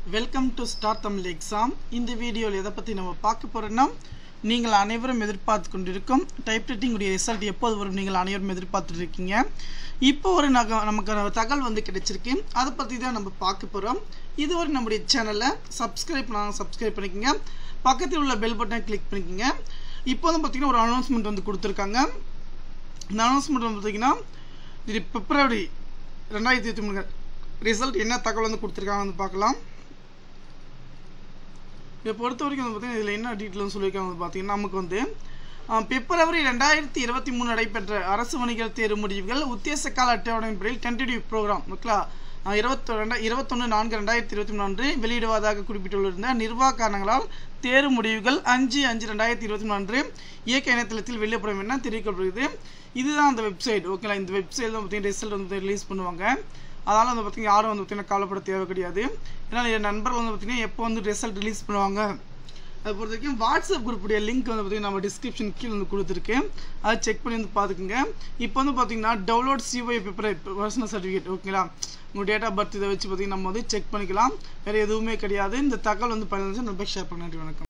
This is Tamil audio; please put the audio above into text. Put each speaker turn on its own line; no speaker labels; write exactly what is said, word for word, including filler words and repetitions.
Welcome to star Tamil exam. இந்த வீடியோவில் எதை பற்றி நம்ம பார்க்க போகிறோன்னா, நீங்கள் அனைவரும் எதிர்பார்த்து கொண்டிருக்கும் டைப்ரைட்டிங் உடைய ரிசல்ட் எப்போது வரும் நீங்கள் அனைவரும் எதிர்பார்த்துட்டு இருக்கீங்க. இப்போ ஒரு நக நமக்கு தகவல் வந்து கிடைச்சிருக்கு, அதை பற்றி தான் நம்ம பார்க்க போகிறோம். இதுவரை நம்முடைய சேனலை சப்ஸ்கிரைப் பண்ணாங்க சப்ஸ்கிரைப் பண்ணிக்கோங்க, பக்கத்தில் உள்ள பெல் பட்டனை கிளிக் பண்ணிக்கோங்க. இப்போ வந்து பார்த்திங்கன்னா ஒரு அனௌன்ஸ்மெண்ட் வந்து கொடுத்துருக்காங்க. இந்த அனௌன்ஸ்மெண்ட் வந்து பார்த்திங்கன்னா இது பிப்ரவரி ரெண்டாயிரத்தி இருபத்தி மூணு ரிசல்ட் என்ன தகவல் வந்து கொடுத்துருக்காங்க வந்து பார்க்கலாம். இதை பொறுத்த வரைக்கும் வந்து பார்த்திங்கன்னா இதில் என்ன டீட்டெயில்னு சொல்லியிருக்காங்க வந்து பார்த்திங்கன்னா, நமக்கு வந்து பிப்ரவரி ரெண்டாயிரத்தி இருபத்தி மூணு நடைபெற்ற அரசு வணிகர் தேர்வு முடிவுகள் உத்தேச கால அட்டவணைப்படியில் டென்டேட்டிவ் ப்ரோக்ராம் ஓகேங்களா இருபத்தி ரெண்டா இருபத்தொன்று நான்கு ரெண்டாயிரத்தி இருபத்தி மூணு அன்று வெளியிடுவதாக குறிப்பிட்டுள்ள நிர்வாக காரணங்களால் தேர்வு முடிவுகள் அஞ்சு அஞ்சு ரெண்டாயிரத்தி இருபத்தி மூணு அன்று இயக்க இணையதளத்தில் வெளியிடப்படும் என தெரிவிக்கப்படுகிறது. இதுதான் அந்த வெப்சைட் ஓகேங்களா. இந்த வெப்சைட் தான் பார்த்திங்கன்னா ரிசல்ட் வந்து ரிலீஸ் பண்ணுவாங்க. அதனால் வந்து பார்த்திங்கன்னா யாரும் வந்து பார்த்திங்கன்னா கவலைப்பட தேவை கிடையாது. ஏன்னா என் நண்பர்கள் வந்து பார்த்திங்கன்னா எப்போ வந்து ரிசல்ட் ரிலீஸ் பண்ணுவாங்க அதை பொறுத்த வரைக்கும் வாட்ஸ்அப் குரூப்புடைய லிங்க் வந்து பார்த்திங்கன்னா நம்ம டிஸ்கிரிப்ஷன் கீழே வந்து கொடுத்துருக்கேன், அதை செக் பண்ணி வந்து பார்த்துக்குங்க. இப்போ வந்து பார்த்திங்கன்னா download COA paper personal certificate ஓகேங்களா, உங்கள் டேட் ஆஃப் பர்த் இதை வச்சு பார்த்திங்கன்னா நம்ம வந்து செக் பண்ணிக்கலாம். வேறு எதுவுமே கிடையாது. இந்த தகவல் வந்து பதினஞ்சு நம்ம ஷேர் பண்ண. நன்றி, வணக்கம்.